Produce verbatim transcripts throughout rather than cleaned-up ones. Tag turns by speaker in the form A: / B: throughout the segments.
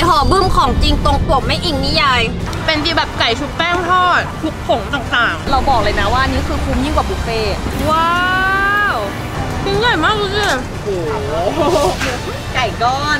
A: ห่อบึ้มของจริงตรงปกไม่อิงนิยายเป็นที่แบบไก่ชุบแป้งทอดคลุกผงต่างๆเราบอกเลยนะว่านี่คือคุ้มยิ่งกว่าบุฟเฟ่ว้าวชิ้นใหญ่มากเลยโอ้โหไก่ก้อน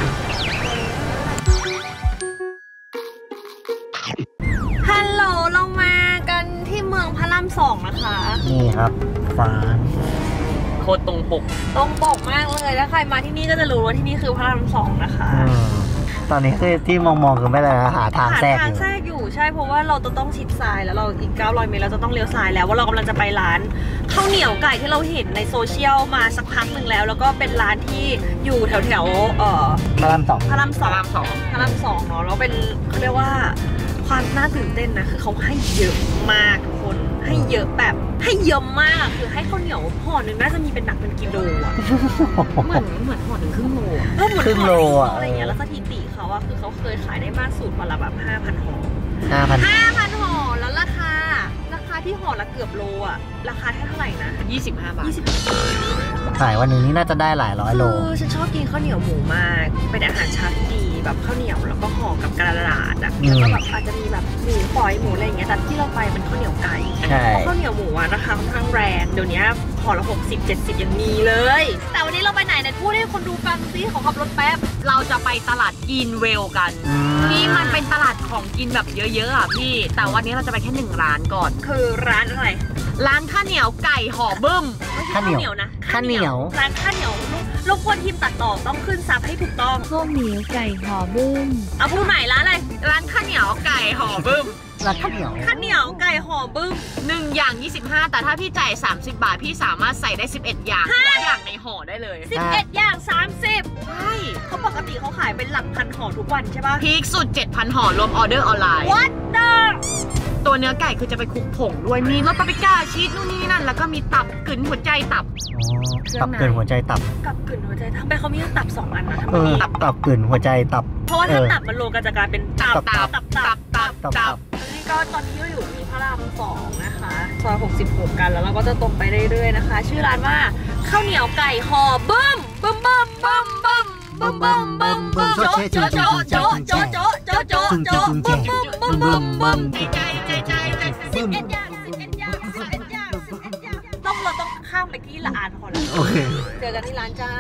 A: ฮัลโหลเรามากันที่เมืองพระรามสองนะคะ
B: นี่ครับฟ้า
A: โคตรตรงปกตรงปกมากเลยถ้าใครมาที่นี่ก็จะรู้ว่าที่นี่คือพระรามสองนะคะ
B: ตอนนี้คือที่มองๆคือไม่ได้หาทางแทรกอยู่
A: ทางแทรกอยู่ใช่เพราะว่าเราจะต้องชิดซ้ายแล้วเราอีกเก้าร้อยเมตรเราจะต้องเลี้ยวซ้ายแล้วว่าเรากำลังจะไปร้านข้าวเหนียวไก่ที่เราเห็นในโซเชียลมาสักพักหนึ่งแล้วแล้วก็เป็นร้านที่อยู่แถวแถวเอ่อ
B: พระรามสอง
A: พระรามสองพระรามสองเนาะแล้วเป็นเขาเรียกว่าความน่าตื่นเต้นนะคือเขาให้เยอะมากทุกคนให้เยอะแบบให้เยอะมากคือให้ข้าวเหนียวห่อหนึ่งน่าจะมีเป็นหนักเป็นกิโลอ่ะเหมือนเหมือนห่อหนึ่งครึ่งโลเออเหมือนครึ่งโลอะไรอย่างเงี้ยแล้วสถิติเขาอะคือเขาเคยขายได้มากสุดวันละแบบห้าพันห่อ
B: ห้าพัน
A: ห้าพันห่อแล้วราคาราคาที่ห่อละเกือบโลอะราคาเท่าไหร่นะยี่สิบห้าบาท
B: ขายวันนึงนี่น่าจะได้หลายร้อยโล
A: คือฉันชอบกินข้าวเหนียวหมูมากเป็นอาหารเช้าที่ดีแบบข้าวเหนียวแล้วก็ห่อกับกระดาษอะแล้วก็แบบอาจจะมีแบบหมูฝอยหมูอะไรอย่างเงี้ยแต่ที่เราไปเป็นข้าวเหนียวไก่เพราะข้าวเหนียวหมูอะราคาค่อนข้างแรงเดี๋ยวนี้ห่อละหกสิบเจ็ดสิบยังมีเลยแต่วันนี้เราไปไหนเนี่ยพูดให้คนดูฟังซิขอขับรถแป๊บเราจะไปตลาดกินเวลกันที่มันเป็นตลาดของกินแบบเยอะๆอ่ะพี่แต่วันนี้เราจะไปแค่หนึ่งร้านก่อนคือร้านอะไรร้านข้าวเหนียวไก่ห่อบึ้ม
B: ข้าวเหนียว
A: นะ
B: ข้าวเหนียว
A: ร้านข้าวเหนียวรบกวนทีมตัดต่อต้องขึ้นซับให้ถูกต้อง
C: ข้าวเหนียวไก่ห่อบึ้ม
A: เอาพูดใหม่ร้านอะไรร้านข้าวเหนียวไก่ห่อบึ้ม
B: ร้านข้าวเหนียว
A: ข้าวเหนียวไก่ห่อบึ้มหนึ่งอย่างยี่สิบห้าแต่ถ้าพี่จ่ายสามสิบบาทพี่สามารถใส่ได้สิบเอ็ดอย่างอย่างในห่อได้เลยสิบเอ็ดอย่างสามสิบใช่เขาปกติเขาขายเป็นหลักพันห่อทุกวันใช่ป่ะพีคสุด เจ็ดพัน ห่อรวมออเดอร์ออนไลน์ What the ตัวเนื้อไก่คือจะไปคลุกผงด้วยมีรสปาปริก้าชีสนู่นนี่นั่นแล้วก็มีตับกึ่นหัวใจตับ
B: ตับกึ่นหัวใจตับ
A: ตับกึ่นหัวใจทำไมเขามีตับสองอันนะ
B: เออตับตับกึ่นหัวใจตับ
A: เพราะว่าถ้าตับมันรวมกันจะกลายเป็นตับตับตับตับตับตับนี่ก็ตอนนี้เราอยู่ที่พระรามสองนะคะซอยหกสิบหกกันแล้วเราก็จะตรงไปเรื่อยๆนะคะชื่อร้านว่าข้าวเหนียวไก่ห่อบึ้มบึ้มบึ้มบึ้มบึ้มบึ้มบึ้มบึ้มบึ้มโจ๊ะโจ๊ะโจ๊ะโจ๊ะโจ๊ะโจ๊ะโจ๊ะโจ๊ะโจ๊ะบึ้มบึ้มบึ้มบึ้มบึ้มใจใจใจใจสิบเอ็ดอย่างสิบเอ็ดอย่างสิบเอ็ดอย่างสิบเอ็ดอย่างต้องเราต้องข้ามไปที่ละอาดก่อนโอเคเจอกันที่ร้านจ้า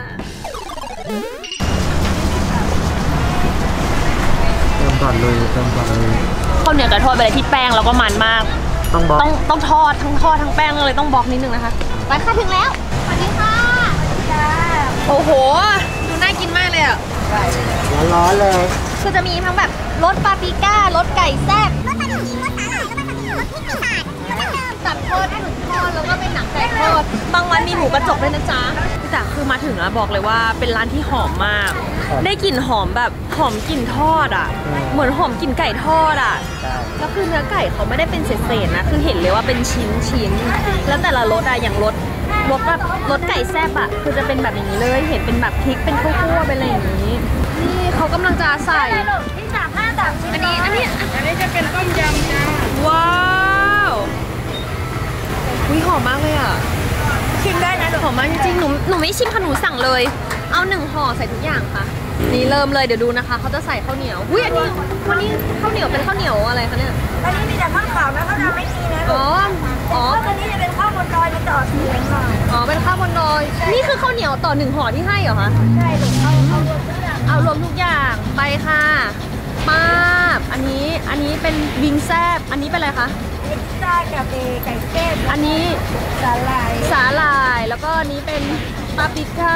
B: เติมก่อนเลยเติมก่อนเลย
A: ข้าวเหนียวกระทอดไปเลยที่แป้งแล้วก็มันมาก
B: ต้องบอก
A: ต้องต้องทอดทั้งทอดทั้งแป้งเลยต้องบอกนิดนึงนะคะไปค่ะถึงแล้วสวัสดีค่ะโอ้โหดูน่ากินมากเลยอ่ะ
B: ร้อนๆเลย
A: คือจะมีทั้งแบบรสปาปริก้ารสไก่แซ่บรสปลาดุกรสสาหร่ายรสปลาดุกรสพริกปีศาจแล้วก็ตับทอดหมึกทอดแล้วก็เป็นหนังไก่ทอดบางวันมีหมูกระจกด้วยนะจ๊ะแต่คือมาถึงแล้วบอกเลยว่าเป็นร้านที่หอมมากได้กลิ่นหอมแบบหอมกลิ่นทอดอ่ะเหมือนหอมกลิ่นไก่ทอดอ่ะแล้วคือเนื้อไก่เขาไม่ได้เป็นเศษๆนะคือเห็นเลยว่าเป็นชิ้นชิ้นแล้วแต่ละรสอ่ะอย่างรสรสแบบรสไก่แซ่บอ่ะคือจะเป็นแบบอย่างนี้เลยเห็นเป็นแบบพริกเป็นคั่วๆเป็นอะไรอย่างนี้นี่เขากำลังจะใส่ที่สามห้าสามชิ้นอันนี้อันนี้อันนี้จะเป็นต้มยำจ้าว้าวอุ้ยหอมมากเลยอ่ะชิมได้นะหอมมากจริงๆหนูหนูไม่ชิมค่ะหนูสั่งเลยเอาหนึ่งห่อใส่ทุกอย่างค่ะนี่เริ่มเลยเดี๋ยวดูนะคะเขาจะใส่ข้าวเหนียวอุ้ยอันนี้วันนี้ข้าวเหนียวเป็นข้าวเหนียวอะไรคะเนี่ย
C: อันนี้มีแต่ข้าวขาวนะข้าวดำไม่มีนะ
A: อ๋ออ๋อ
C: อันนี้จะเป็นข้าวบนดอยเป็นต่อเสียงค่ะ
A: อ๋อเป็นข้าวบนดอยนี่คือข้าวเหนียวต่อหนึ่งห่อที่ให้เหรอคะ
C: ใช่หนูเอาเอารวมทุกอย่าง
A: เอารวมทุกอย่างไปค่ะป้าบอันนี้อันนี้เป็นวิงแซบอันนี้เป็นอะไรคะ
C: พิซซ่ากับไก่แก้ว
A: อันนี้
C: สาหร่าย
A: สาหร่ายแล้วก็อันนี้เป็นปาปริก้า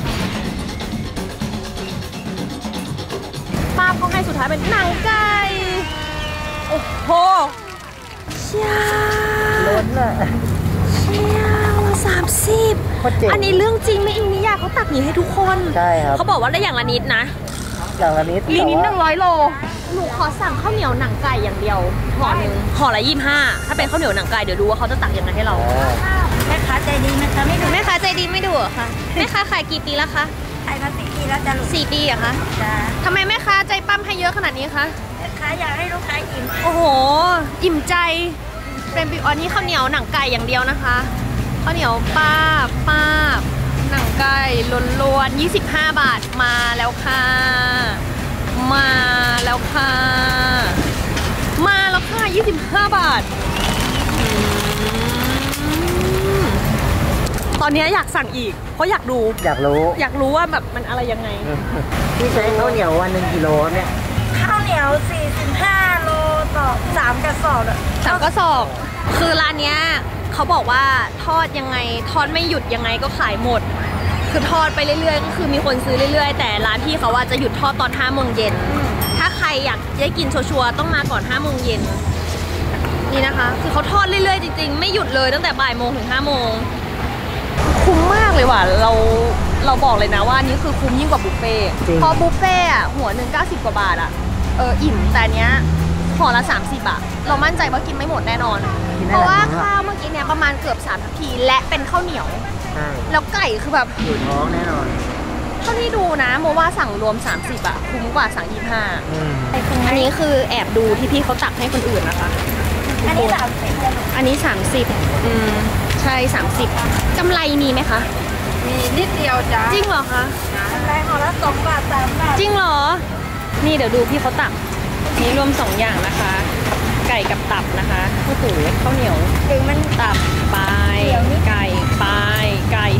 A: ป้าบเขาให้สุดท้ายเป็นหนังไก่โอ้โหเชี่ย
B: ล้นเลย
A: เชี่ยสามสิบอันนี้เรื่องจริงไม่อิงนิยายเขาตักนี้ให้ทุกคน
B: ใช่ครับ
A: เขาบอกว่าได้อย่างละนิดนะ
B: อย่างละนิด
A: ลีนิดหนึ่งร้อยโลหนูขอสั่งข้าวเหนียวหนังไก่อย่างเดียวห่อหนึ่งห่อละยี่สิบห้าถ้าเป็นข้าวเหนียวหนังไก่เดี๋ยวดูว่าเขาจะตักยังไงให้เรา
C: แม่ค้าใจดีนะคะไม่ดู
A: แม่ค้าใจดีไม่ดูเหรอคะแม่ค้าขายกี่ปีแล้วคะ
C: ขายมาสี่ปีแล้วจ้ะ
A: สี่ปีเหรอคะจ้ะทำไมแม่ค้าใจปั้มให้เยอะขนาดนี้คะ
C: แม่ค้าอยากให้ลูกค้าอิ่ม
A: โอ้โหอิ่มใจเป็นปีอันนี้ข้าวเหนียวหนังไก่อย่างเดียวนะคะข้าวเหนียวป้าป้าหนังไก่ล้วนๆยี่สิบห้าบาทมาแล้วค่ะมาค่ะ มาแล้วค่ะยี่สิบห้าบาท ตอนนี้อยากสั่งอีก เพราะอยากดู
B: อยากรู้
A: อยากรู้ว่าแบบมันอะไรยังไง
B: พี่ใช้ข้าวเหนียววันหนึ่งกิโลเนี่ย
C: ข้าวเหนียวสี่สิบห้าโลต่อสามกระสอบอะ
A: สามกระสอบ คือร้านเนี้ยเขาบอกว่าทอดยังไงทอดไม่หยุดยังไงก็ขายหมด คือทอดไปเรื่อยๆ ก็คือมีคนซื้อเรื่อยๆ แต่ร้านพี่เขาว่าจะหยุดทอดตอนห้าโมงเย็น ถ้าใครอยากได้กินชัวร์ๆต้องมาก่อนห้าโมงเย็นนี่นะคะ คือเขาทอดเรื่อยๆ จริงๆ ไม่หยุดเลยตั้งแต่บ่ายโมงถึงห้าโมงคุ้มมากเลยว่ะ เราเราบอกเลยนะว่านี่คือคุ้มยิ่งกว่าบุฟเฟ่ต์เพราะบุฟเฟ่ต์อะหัวหนึ่งเก้าสิบกว่าบาทอะเอออิ่มแต่เนี้ยห่อละสามสิบอะเรามั่นใจว่ากินไม่หมดแน่นอน เพราะว่าข้าวเมื่อกี้เนี้ยประมาณเกือบสามทัพพีและเป็นข้าวเหนียว
B: ใช่
A: แล้วไก่คือแบบ
B: อยู่ท้องแน่นอน
A: เท่าที่ดูนะโมว่าสั่งรวมสามสิบอะคุ้มกว่าสั่งยี่สิบห้า
B: อืม
A: อันนี้คือแอบดูที่พี่เขาตักให้คนอื่นนะคะ
C: อันนี้สามสิบ
A: อันนี้สามสิบอืมใช่สามสิบกำไรมีไหมคะ
C: มีนิดเดียวจ้า
A: จริงเหรอคะ
C: ได้ห่อละสองบาทสามบาท
A: จริงเหรอ นี่เดี๋ยวดูพี่เขาตักนี่รวมสองอย่างนะคะ ไก่กับตับนะคะโอ้โหข้าวเหนียว
C: ถึงมัน
A: ตับปลายไก่ปลายไก่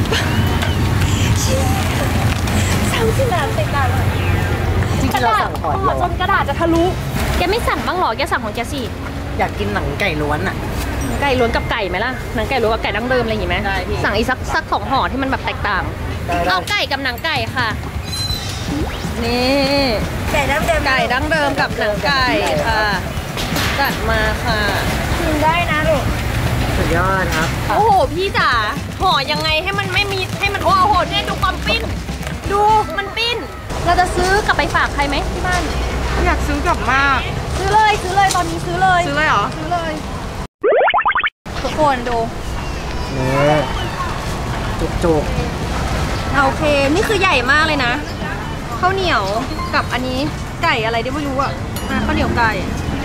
A: สามสิบบาทสิบบาท
B: จริงๆเราสั่งก่อน
A: ห่อจนกระดาษจะทะลุแกไม่สั่งบ้างเหรอแกสั่งของแกสิ
B: อยากกินหนังไก่ล้วนอ่ะ
A: ไก่ล้วนกับไก่ไหมล่ะหนังไก่ล้วนกับไก่ดั้งเดิมอะไรอย่างงี้ไหม
B: ได้พี่
A: สั่งอีกสักสักสองห่อที่มันแบบแตกต่าง
B: ได้ได้
A: เอาไก่กับหนังไก่ค่ะนี่
C: ไก่น้ำเดิม
A: ไก่ดั้งเดิมกับหนังไก่ค่ะจัดมาค่ะ
C: กินได้นะลูก
B: สุดยอดครับ
A: โอ้โหพี่จ๋าห่อยังไงให้มันไม่มีให้มันโอ้โหเนี่ยดูความปิ้น ดูมันปิ้น เราจะซื้อกลับไปฝากใครไหมที่บ้าน
C: อยากซื้อกลับมาก
A: ซื้อเลยซื้อเลยตอนนี้ซื้อเลย
C: ซื้อเลยเหรอ
A: ซื้อเลยทุกคนดู
B: นี่จุกจุก
A: โอเคนี่คือใหญ่มากเลยนะข้าวเหนียวกับอันนี้ไก่อะไรที่ไม่รู้อ่ะอ่ะข้าวเหนียวไก่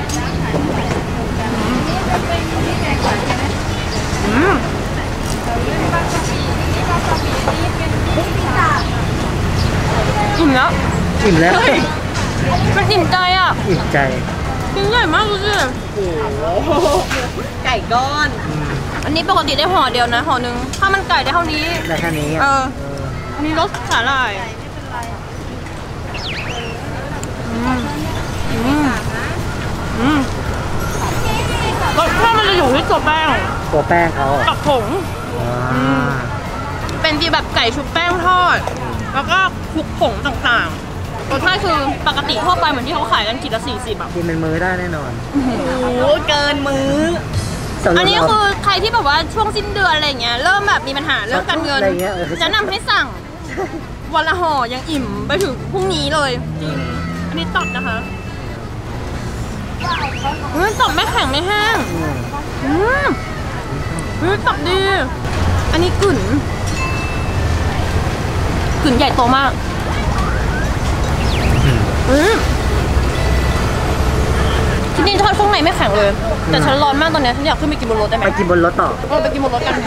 A: อืมอิ่มแล้ว
B: อิ่มแล้ว
A: เฮ้ยมันอิ่มใจอ่ะ
B: อิ่มใจ
A: กินใหญ่มากเลยสิไก่ก้อน
B: อืม
A: อันนี้ปกติได้ห่อเดียวนะห่อหนึ่งถ้ามันไก่ได้เท่านี้
B: ได้แค่นี้อ่ะ
A: เออ
B: เออ
A: อันนี้รสสาหร่ายอืมอืมอืมรสชาติมันจะอยู่ที่ตัวแป้ง
B: ตัวแป้งเขาอ่ะ
A: กับผง
B: อ่า
A: เป็นที่แบบไก่ชุบแป้งทอด แล้วก็คลุกผงต่างๆรสชาติคือปกติทั่วไปเหมือนที่เขาขายกันขีดละสี่สิบแบบ
B: กินเป็นมื้อได้แน่นอน
A: โอ้โหเกินมื้อ
B: สำหรับ
A: อันนี้
B: เรา
A: คือใครที่แบบว่าช่วงสิ้นเดือนอะไรเงี้ยเริ่มแบบมีปัญหาเรื่องการเงิน
B: อะไรเงี้ยเออ
A: แนะนำให้สั่งวันละห่อยังอิ่มไปถึงพรุ่งนี้เลยจริงอันนี้ตับนะคะเฮ้ยตับไม่แข็งไม่แห้ง
B: อืม
A: อืมเฮ้ยตับดี อันนี้กึ่นกึ่นใหญ่โตมากอืมที่นี่ทอดข้างในไม่แข็งเลย แต่ฉันร้อนมากตอนนี้ฉันอยากขึ้นไปกินบนรถได้ไหม
B: ไปกินบนรถต่อ
A: เออไปกินบนรถกัน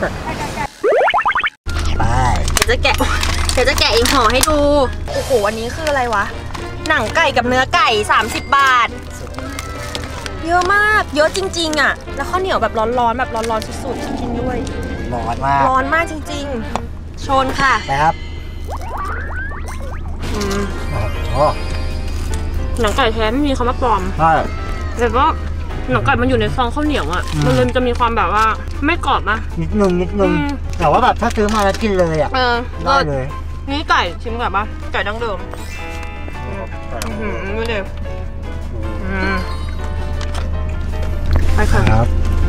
B: ไป
A: เดี๋ยวจะแกะ เดี๋ยวจะแกะอีกห่อให้ดู โอ้โห อันนี้คืออะไรวะ หนังไก่กับเนื้อไก่สามสิบบาท เยอะมาก เยอะจริงๆอ่ะ แล้วข้าวเหนียวแบบร้อนๆแบบร้อนๆสุดๆฉันกินด้วย
B: ร้อนมาก
A: ร้อนมากจริงๆ ชนค่ะ
B: ไปครับ
A: อืม
B: โอ้โห
A: หนังไก่แท้ไม่มีคำว่าปลอม
B: ใช่
A: แต่ว่าหนังไก่มันอยู่ในซองข้าวเหนียวอ่ะ
B: อืม
A: มันเลยจะมีความแบบว่าไม่กรอบนะ
B: นิดนึงนิดนึง
A: อืม
B: แต่ว่าแบบถ้าซื้อมาแล้วกินเลยอ่ะ
A: เออ
B: ได้เลย
A: นี่ไก่ชิมก่อนปะไก่ดั้งเดิม อืมไม่เด็อืมไปค่ะ
B: ครับ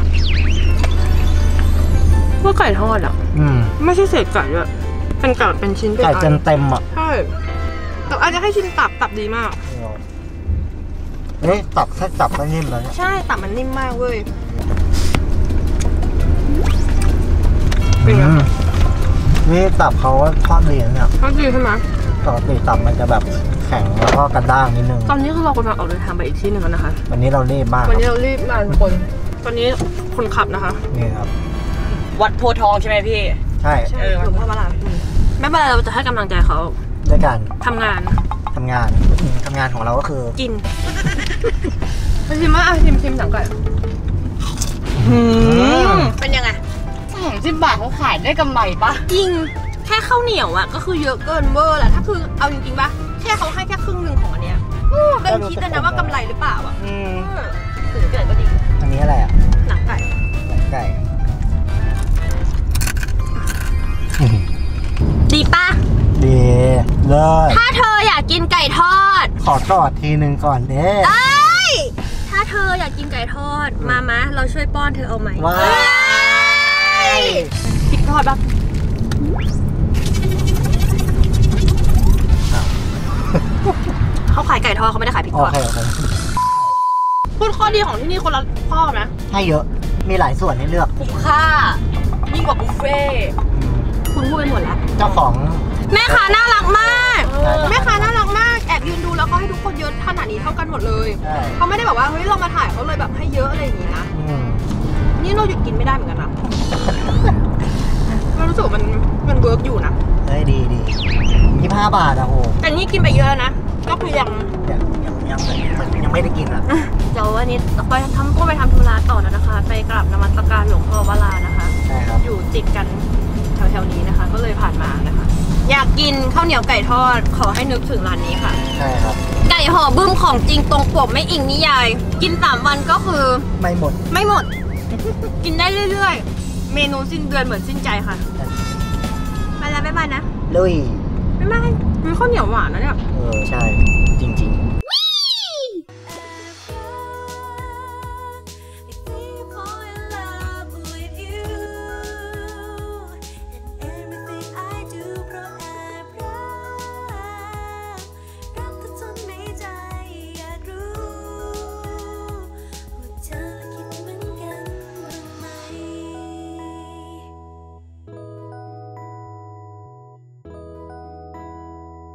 A: ว่าไก่ทอดอ่ะ
B: อืม
A: ไม่ใช่เศษไก่ด้วยเป็นไก่เป็นชิ้นเป็น
B: ไก่
A: อั
B: เต็มเต็มๆอ่ะ
A: ใช่แต่อาจจะให้ชิมตับตับดีมาก
B: เฮ้ยตับแค่ตับก็นิ่มแล้วเนี่ย
A: ใช่ตับมันนิ่มมากเว้ย
B: อืมนี่ตับเขาทอดดีนะเนี่ย
A: ก็ดีใช่ไหม
B: ปกติตับมันจะแบบแข็งแล้วก็กระด้างนิดนึง
A: ตอนนี้คือเรากำลังออกเดินทางไปอีกที่หนึ่งแล้วนะคะ
B: วันนี้เรารีบมาก
A: วัน
B: ค
A: นี้
B: รับ
A: เรารีบมาทุกคน ตอนนี้คนขับนะคะ
B: นี่ครับ
D: วัดโพธิ์ทองใช่ไหมพี่
B: ใช่
A: ใช่หลวงพ่อวราไม่เป็นไรเราจะให้กำลังใจเขา
B: ด้วยกัน
A: ทำงาน
B: ทำงานทำงานของเราก็คือ
A: กินไปชิมว่าอ่ะชิมชิมหนังไก่เป็นยังไง
D: สิบบาทเขาขายได้กำไรปะ
A: จริงแค่ข้าวเหนียวอะก็คือเยอะเกินเวอร์แหละถ้าคือเอาจริงๆปะแค่เขาให้แค่ครึ่งหนึ่งของอันเนี้ยเดินคิดเลยนะว่ากำไรหรือเปล่าอะ
B: อืม
A: ถึงเกิดก็ดี
B: อันนี้อะไรอ่ะ
A: หนังไก่
B: หนังไก่
A: ดีปะ
B: ดีเลย
A: ถ้าเธออยากกินไก่ทอด
B: ขอกอดทีหนึ่งก่อนเด้
A: เอ้ยถ้าเธออยากกินไก่ทอดมามะเราช่วยป้อนเธอเอาไหม
B: ว้า
A: เอ้
B: ย
A: ยพริกทอดปะเขาขายไก่ทอดเขาไม่ได้ขายพริก
B: โอ
A: ทอด
B: เคโอเค
A: พูดข้อดีของที่นี่คนละข้อนะ
B: ให้เยอะมีหลายส่วนให้เลือก
A: คุ้มค่ายิ่งกว่าบุฟเฟ่ต์คุณพูดไปหมดแล้ว
B: เจ้าของ
A: แม่ค้าน่ารักมาก
B: เออ
A: แม่ค้าน่ารักมากแอบยืนดูแล้วก็ให้ทุกคนเยอะขนาดนี้เท่ากันหมดเลย
B: ใช่
A: เขาไม่ได้แบบว่าเฮ้ยเรามาถ่ายเขาเลยแบบให้เยอะอะไรอย่างงี้นะ
B: อืม
A: นี่เราหยุดกินไม่ได้เหมือนกันนะเรารู้สึกว่ามันมันเวิร์กอยู่นะ
B: เฮ้ยดีดียี่ห้าบาทอะโห
A: แต่นี่กินไปเยอะแล้วนะก็คือยัง
B: ยังยังยังมันยังไม่ได้กินอะ
A: เดี๋ยววันนี้ไปทำก็ไปทำธุระต่อแล้วนะคะ ไปกราบนมัสการหลวงพ่อวรานะคะ
B: ใช่ครับ
A: อยู่ติดกันแถวๆนี้นะคะ ก็เลยผ่านมานะคะ อยากกินข้าวเหนียวไก่ทอดขอให้นึกถึงร้านนี้ค่ะ
B: ใช่ครับ
A: ไก่ห่อบึ้มของจริงตรงปกไม่อิงนิยาย กินสามวันก็คือ
B: ไม่หมด
A: ไม่หมด กินได้เรื่อยๆ เมนูสิ้นเดือนเหมือนสิ้นใจค่ะ ไปแล้วบ๊ายบายนะ
B: ลุย
A: บ๊ายบายมีข้าวเหนียวหวานนะเนี่ย
B: เออใช่